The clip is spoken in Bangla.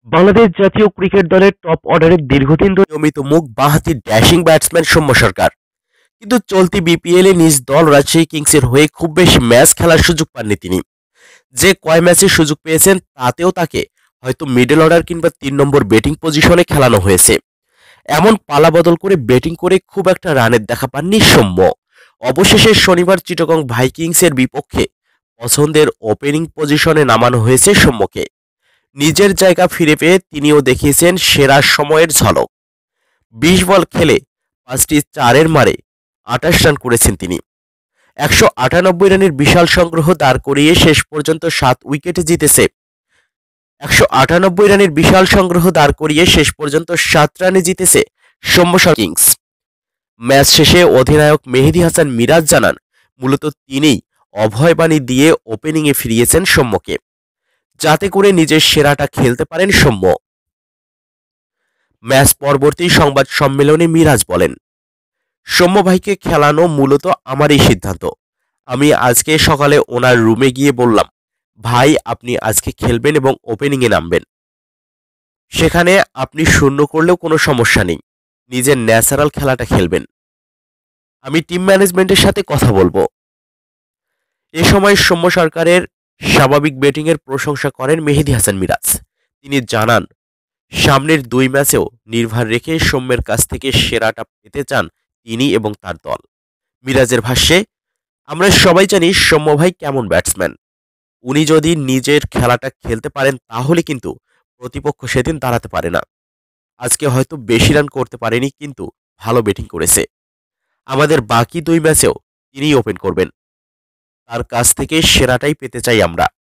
বাংলাদেশ জাতীয় ক্রিকেট দলের টপ অর্ডারের দীর্ঘদিন ধরে নিয়মিত মুখ বাঁহাতি ড্যাশিং ব্যাটসম্যান সৌম্য সরকার। কিন্তু চলতি বিপিএলে নিজ দল রাজশাহী কিংসের হয়ে খুব বেশি ম্যাচ খেলার সুযোগ পাননি তিনি। যে কয় ম্যাচে সুযোগ পেয়েছেন তাতেও তাকে হয়তো মিডল অর্ডার কিংবা ৩ নম্বর ব্যাটিং পজিশনে খেলানো হয়েছে। এমন পালা বদল করে ব্যাটিং করে খুব একটা রানের দেখা পাননি সৌম্য। অবশেষে শনিবার চিটাগং ভাইকিংসের বিপক্ষে পছন্দের ওপেনিং পজিশনে নামানো হয়েছে সৌম্যকে। নিজের জায়গা ফিরে পেয়ে তিনিও দেখিয়েছেন সেরা সময়ের ঝলক। ২০ বল খেলে ৫টি চারের মারে ২৮ রান করেছেন তিনি। ১৯৮ রানের বিশাল সংগ্রহ দাঁড় করিয়ে শেষ পর্যন্ত ৭ উইকেটে জিতেছে ১৯৮ রানের বিশাল সংগ্রহ দাঁড় করিয়ে শেষ পর্যন্ত ৭ রানে জিতেছে সৌম্য কিংস। ম্যাচ শেষে অধিনায়ক মেহেদী হাসান মিরাজ জানান, মূলত তিনিই অভয়বাণী দিয়ে ওপেনিংয়ে ফিরিয়েছেন সৌম্যকে, যাতে করে নিজের সেরাটা খেলতে পারেন সৌম্য। ম্যাচ পরবর্তী সংবাদ সম্মেলনে মিরাজ বলেন, সৌম্য ভাইকে খেলানো মূলত আমারই সিদ্ধান্ত। আমি আজকে সকালে ওনার রুমে গিয়ে বললাম, ভাই আপনি আজকে খেলবেন এবং ওপেনিংয়ে নামবেন। সেখানে আপনি শূন্য করলেও কোনো সমস্যা নেই, নিজের ন্যাচারাল খেলাটা খেলবেন। আমি টিম ম্যানেজমেন্টের সাথে কথা বলবো। এ সময় সৌম্য সরকারের স্বাভাবিক ব্যাটিংয়ের প্রশংসা করেন মেহেদী হাসান মিরাজ। তিনি জানান, সামনের ২ ম্যাচেও নির্ভর রেখে সৌম্যের কাছ থেকে সেরাটা পেতে চান তিনি এবং তার দল। মিরাজের ভাষ্যে, আমরা সবাই জানি সৌম্য ভাই কেমন ব্যাটসম্যান। উনি যদি নিজের খেলাটা খেলতে পারেন তাহলে কিন্তু প্রতিপক্ষ সেদিন দাঁড়াতে পারে না। আজকে হয়তো বেশি রান করতে পারেনি, কিন্তু ভালো ব্যাটিং করেছে। আমাদের বাকি ২ ম্যাচেও তিনিই ওপেন করবেন। তার কাছ থেকে সেরাটাই পেতে চাই আমরা।